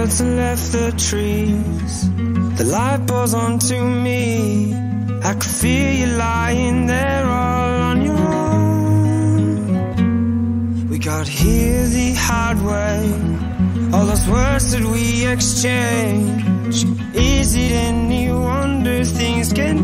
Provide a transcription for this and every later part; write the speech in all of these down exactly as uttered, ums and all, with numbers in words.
birds and left the trees. The light pours onto me. I could feel you lying there all on your own. We got here the hard way. All those words that we exchange. Is it any wonder things get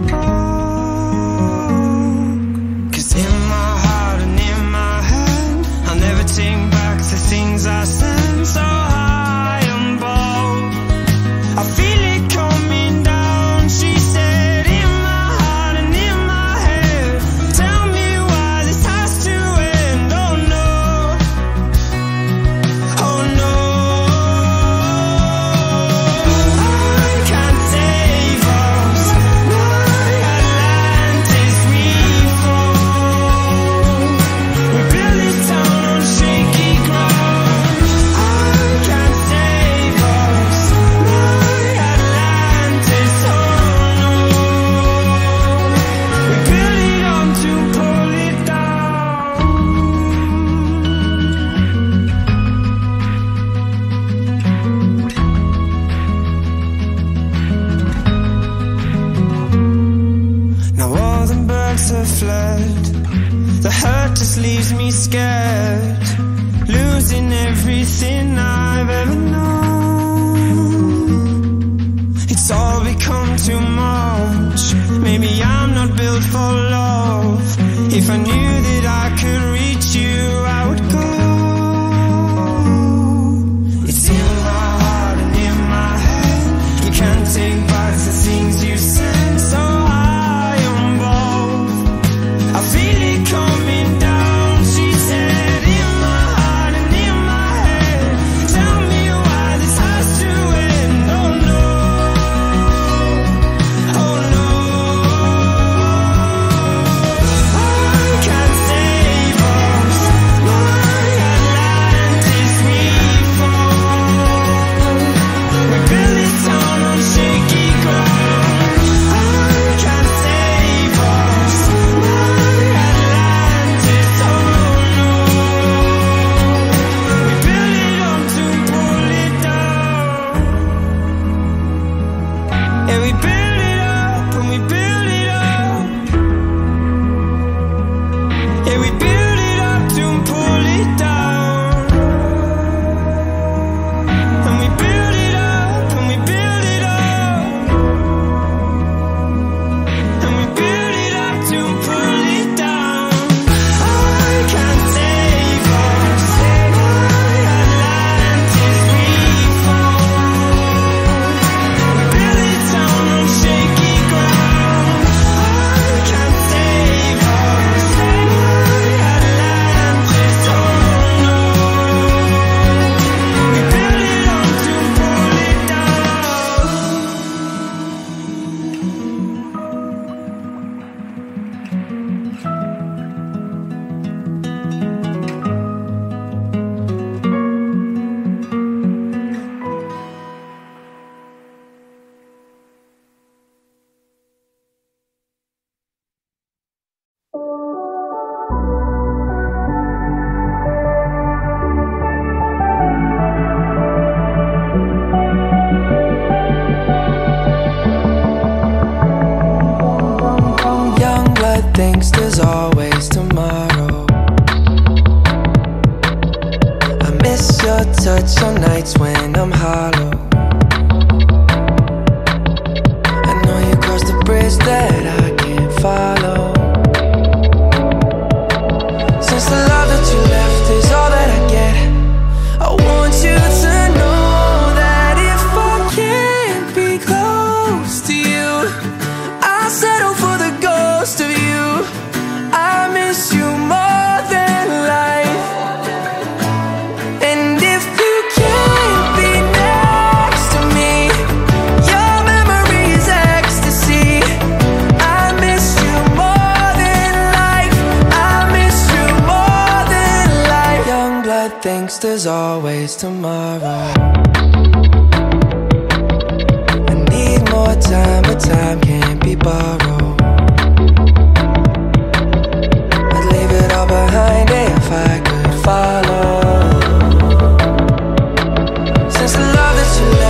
cold? 'Cause in my heart and in my head, I'll never take back the things I said. So high and bold, I feel it coming down. She said, in my heart and in my head, tell me why this has to end. Oh no, oh no, I can't save us. My Atlantis, we fall. We build this town on shaky ground. I can't save us. My Atlantis, oh no. We build it up to pull it down. Now all the birds have fled. The hurt just leaves me scared, losing everything I've ever known. It's all become too much. Maybe I'm not built for love. If I knew that I could reach you, I would go. It's in my heart and in my head. You can't take back the things you said. So high on both, I feel it coming down. She said, in my heart and in my head, tell me why this has to end. Oh no, oh no, I can't save us. My Atlantis, we fall. We build this town on shaky ground. I can't save us. My Atlantis, oh no. We build it up to pull it down. Yeah, we build it up and we build it up. Yeah, we build it up to pull it down. And we build it up and we build it up. And we build it up to pull it down. I can't save us. My Atlantis, we fall. We build this town on shaky ground. I can't save us. My Atlantis, oh no. We build it up to pull it down. Young blood thinks there's always tomorrow. I miss your touch on nights when I'm hollow. I know you crossed the bridge that I can't follow. Since the love that you left is all that I get, I want you to know that if I can't be close to you, I settle for the ghost of you. I miss you more than life. And if you can't be next to me, your memory is ecstasy. I miss you more than life. I miss you more than life. Young blood thinks there's always tomorrow. I need more time, but time can't be borrowed. I'd leave it all behind if I could follow. Since the love that you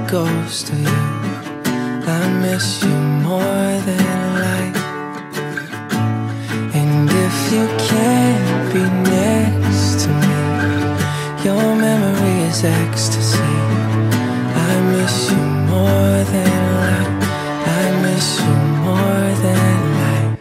goes to you. I miss you more than life. And if you can't be next to me, your memory is ecstasy. I miss you more than life. I miss you more than life.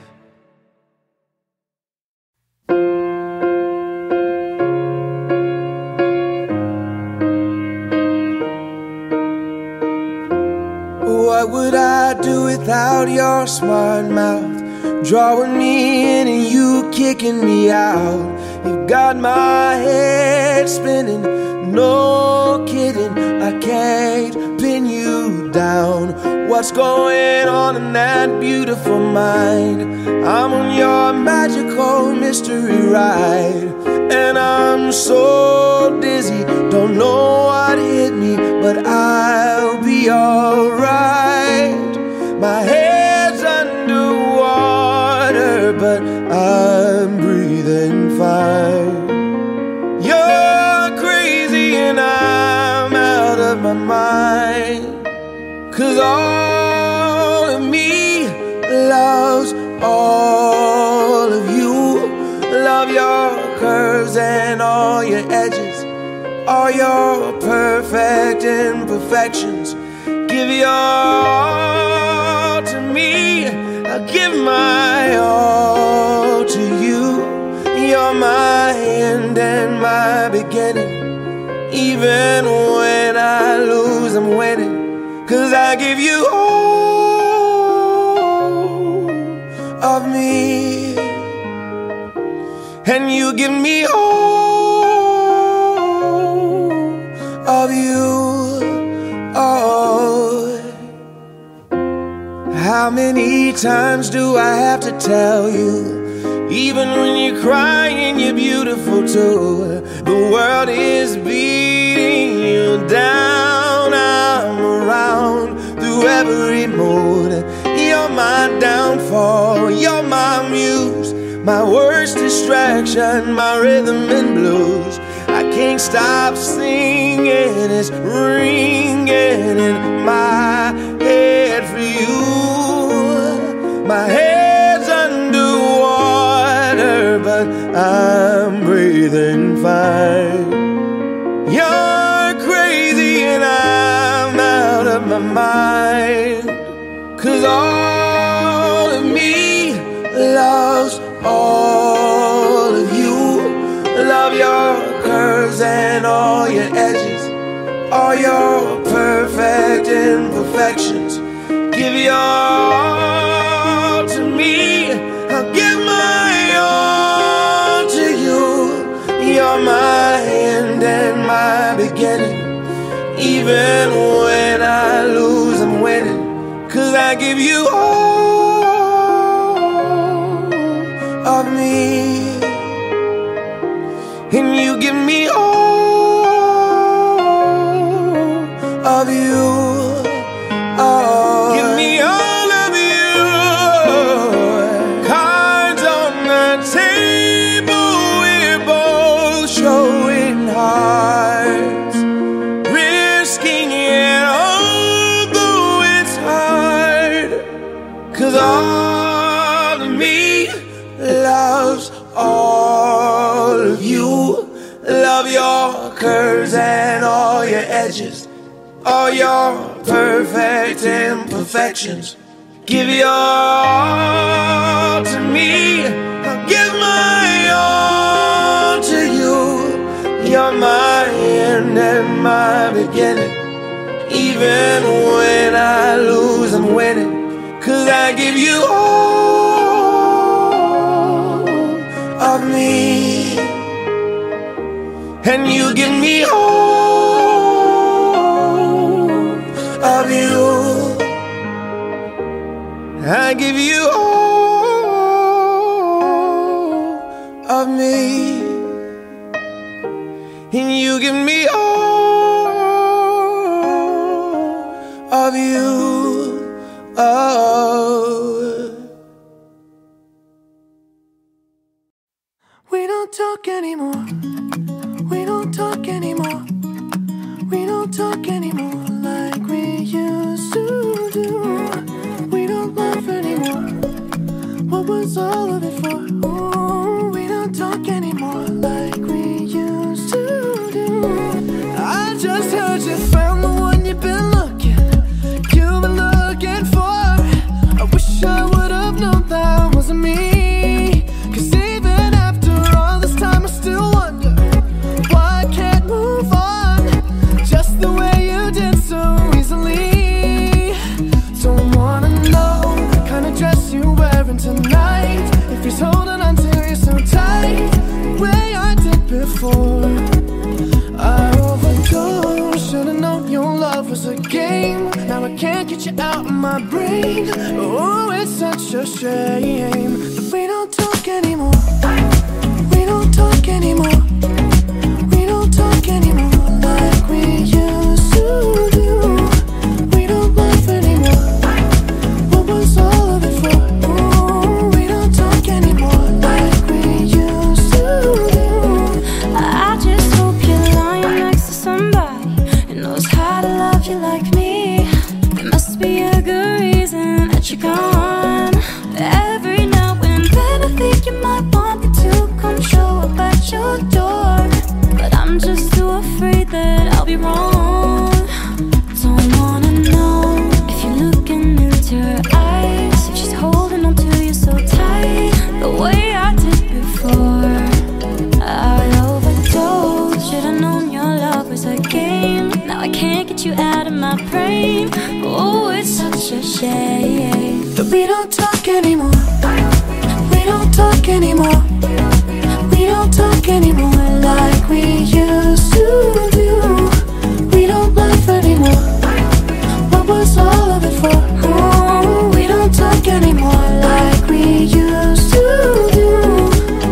What would I do without your smart mouth? Drawing me in and you kicking me out. You've got my head spinning, no kidding. I can't pin you down. What's going on in that beautiful mind? I'm on your magical mystery ride, and I'm so dizzy, don't know what hit me, but I'll be alright. My head's underwater, but I'm breathing fine. You're crazy and I'm out of my mind, 'cause all of me loves all of you. Love your curves and all your edges, all your perfect imperfections. Give your all to me, I'll give my all to you. You're my end and my beginning. Even when I lose, I'm winning, 'cause I give you all of me, and you give me all of you. Oh, how many times do I have to tell you? Even when you're crying, you're beautiful too. The world is beating you down. I'm around through every mood. You're my downfall, you're my muse, my worst distraction, my rhythm and blues. I can't stop singing, it's ringing in my head for you. My head's underwater, but I'm breathing fine. You're crazy and I'm out of my mind, 'cause all of me loves all of you. Love your curves and all your edges, all your perfect imperfections. Give your all to me, I'll give my all to you. You're my end and my beginning. Even when I lose, I'm winning, 'cause I give you all of me, and you give me all of you. Oh, give me all of you. Cards on the table, we're both showing hearts, risking it although it's hard, 'cause all of me loves all of you. Love your curves and all your edges, all your perfect imperfections. Give your all to me, I'll give my all to you. You're my end and my beginning. Even when I lose, I'm winning, 'cause I give you all of me, and you give me all of you. I give you all of me, and you give me all of you. Oh, We don't talk anymore. We don't talk anymore. We don't talk anymore like we I can't get you out of my brain. Oh, it's such a shame that we don't talk anymore. We don't talk anymore. We don't talk anymore like we used to do. We don't laugh anymore. What was all of it for? Oh, we don't talk anymore like we used to do. I just hope you're lying next to somebody who knows how to love you like me. There must be a good reason that you're gone. Every now and then I think you might want me to come show up at your door, but I'm just too afraid that I'll be wrong. Don't wanna know if you're looking into her eyes, if she's holding on to you so tight, the way I did before. I overdosed, should've known your love was a game. Now I can't get you out of my brain. Oh, it's such a shame that we don't talk anymore. We don't talk anymore. We don't talk anymore like we used to do. We don't laugh anymore. What was all of it for? Oh, we don't talk anymore like we used to do.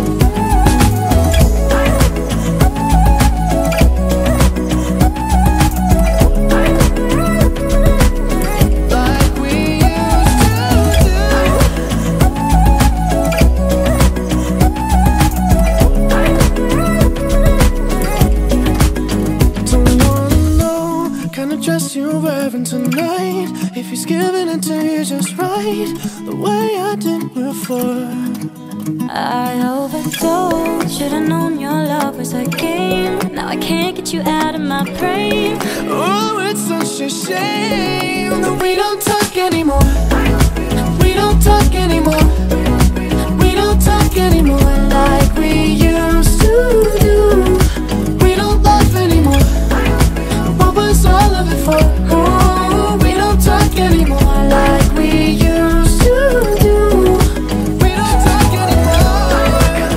You're wearing tonight, if he's giving it to you just right, the way I did before. I overdosed, should've known your love was a game. Now I can't get you out of my brain. Oh, it's such a shame that we don't talk anymore. We don't talk anymore. We don't talk anymore like we used to do. We don't laugh anymore. What was all of it for? Oh, we don't talk anymore like we used to do. We don't talk anymore.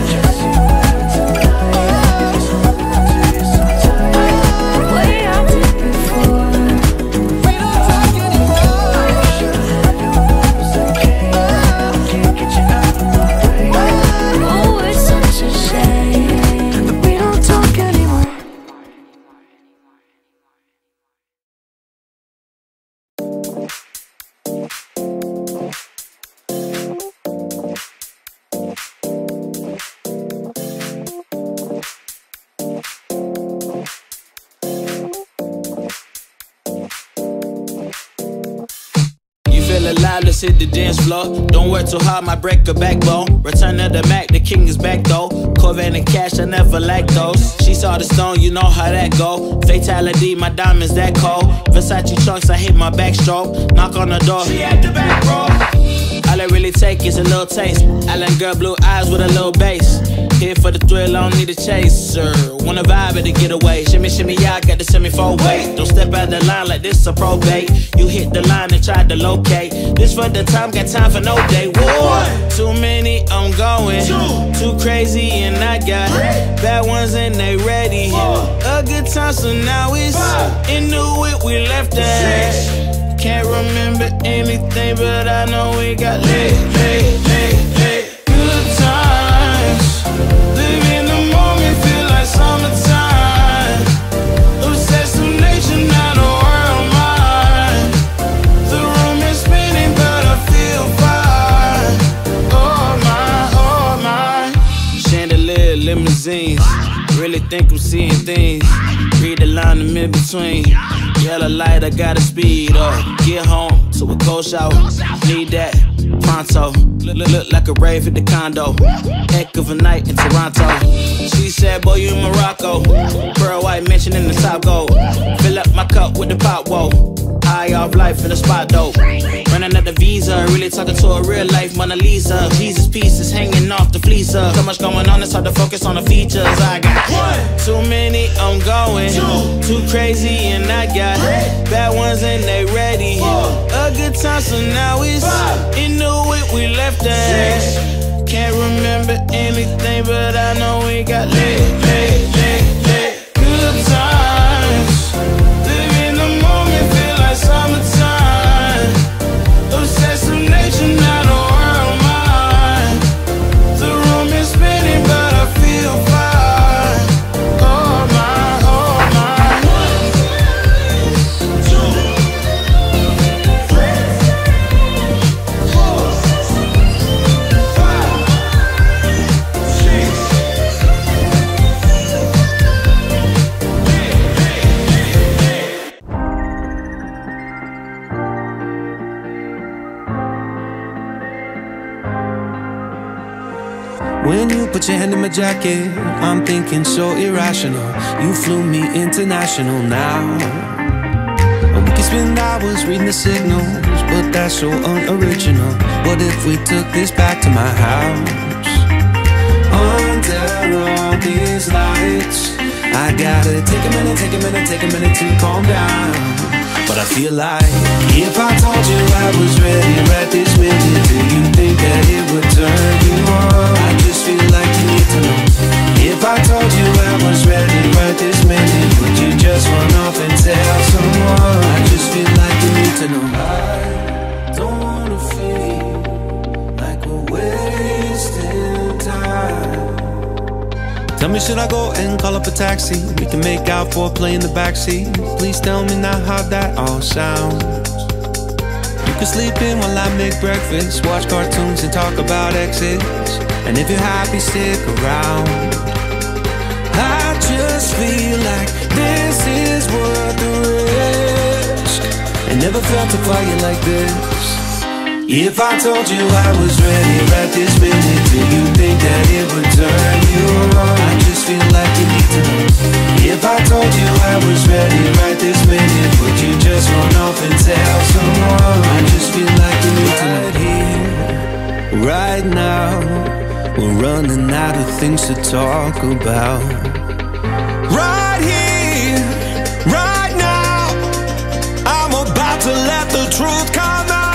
The way I did before. We don't talk anymore. Can't get you out of my brain. Oh, it's such a shame that we don't talk anymore. Alive, let's hit the dance floor. Don't work too hard, might break a backbone. Return of the Mac, the king is back though. Corvette and cash, I never lack those. She saw the stone, you know how that go. Fatality, my diamonds that cold. Versace trunks, I hit my backstroke. Knock on the door, she at the back, bro. All I really take is a little taste. Island girl, blue eyes with a little bass. Here for the thrill, I don't need a chaser. Wanna vibe at the getaway. Shimmy, shimmy, yeah, I got the semi-four weight. Don't step out the line like this a probate. You hit the line and try to locate. This for the time, got time for no day. One, too many, I'm going. Two, too crazy and I got bad ones and they ready. A good time, so now it's into it, we left that. Can't remember anything, but I know we got lit, lit, lit, lit. Good times, live in the moment, feel like summertime. Obsessed with nature, not a world mine. The room is spinning, but I feel fine. Oh my, oh my. Chandelier, limousines, really think I'm seeing things. Read the line in between. Yellow light, I gotta speed up. Get home to a cold shower. Need that pronto. Look, look, look like a rave at the condo. Heck of a night in Toronto. She said, boy, you in Morocco. Pearl white mention in the top gold. Fill up my cup with the pop, whoa. High off life in the spot, though. Running out the visa, really talking to a real life Mona Lisa. Jesus pieces hanging off the fleecer. So much going on, it's hard to focus on the features. I got one, too many, I'm going. Two, too crazy, and I got bad ones and they ready. A good time, so now it's into it, we left that. Can't remember anything, but I know we got lit, lit, lit, lit. Good times, live in the moment, feel like summertime. When you put your hand in my jacket, I'm thinking so irrational. You flew me international now. And we can spend hours reading the signals, but that's so unoriginal. What if we took this back to my house? Under all these lights, I gotta take a minute, take a minute, take a minute to calm down. But I feel like if I told you I was ready right this minute, do you think that it would turn you on? I just feel like you need to know. If I told you I was ready right this minute, would you just run off and tell someone? I just feel like you need to know. I don't wanna feel like we're wasting time. Tell me, should I go and call up a taxi? We can make out for a play in the backseat. Please tell me now how that all sounds. You can sleep in while I make breakfast, watch cartoons and talk about exits. And if you're happy, stick around. I just feel like this is worth the risk. I never felt a fire like this. If I told you I was ready right this minute, do you think that it would turn you on? I just feel like you need to know. If I told you I was ready right this minute, would you just run off and tell someone? I just feel like you need to know. Right here, right now, we're running out of things to talk about. Right here, right now, I'm about to let the truth come out.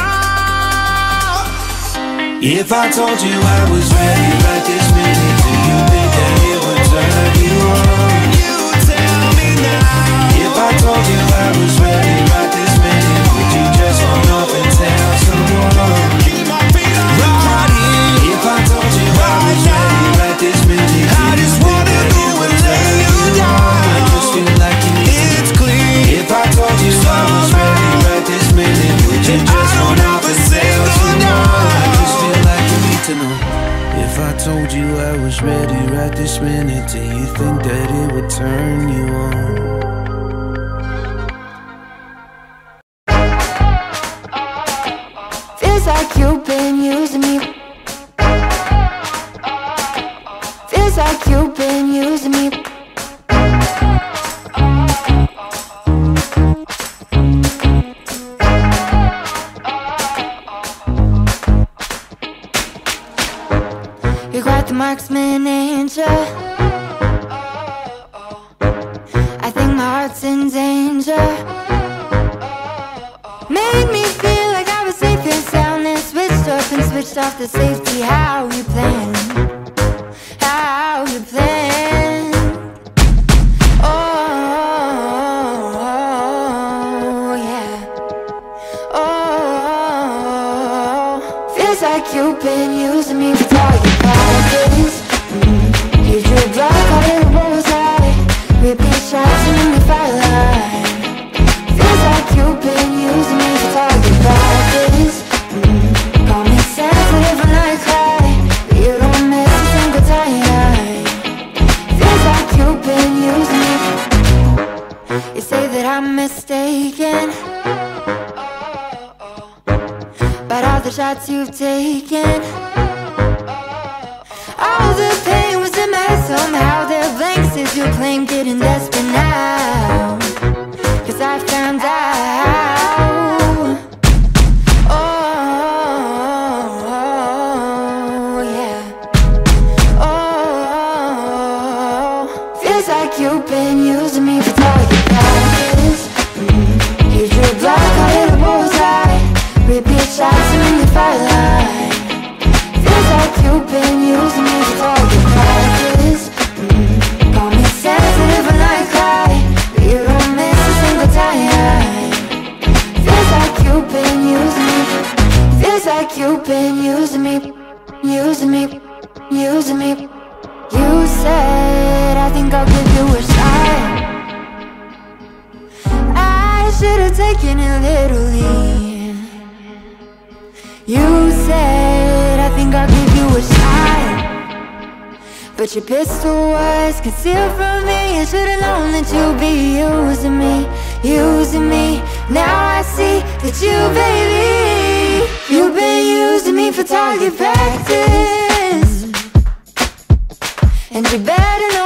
If I told you I was ready right this minute, do you think that it would turn you on? You tell me now. If I told you I was ready right this minute, would you just run off and tell someone? Keep my feet on the ground. If I told you I was ready right this minute, I just wanna go and lay you down. I just feel like you need to know. It's clear. If I told you I was ready right this minute, would you just run off and tell someone? To know. If I told you I was ready right this minute, do you think that it would turn you on? Feels like you've been using me. Feels like you've been using me. Marksman angel, I think my heart's in danger. Made me feel like I was safe and sound, and switched up and switched off the safety. How you plan? How you plan? Oh, oh yeah. Oh, feels like you've been using me for target practice. You drew a block out of the bullseye, repeat shots and then we fire line. Feels like you've been using me for target practice. Call me sensitive when I cry, but you don't miss a single time. Feels like you've been using me. You say that I'm mistaken, but all the shots you've taken, all the pain was in my head somehow. There are blanks as you claim, getting desperate now, 'cause I found out. Oh, yeah. Oh, feels like you've been using me for target practice. You drew a block out of the bullseye, repeat shots and then you fire line. Feels like you've been using me for target practice. Call me sensitive when I cry, but you don't miss a single time. Feels like you've been using me. Feels like you've been using me. Using me, using me. You said, I think I'll give you a shot. I should've taken it literally. You said, I think I'll give you a shot, but your pistol was concealed from me. I should've known that you'd be using me, using me. Now I see that you, baby, you've been using me for target practice. And you better know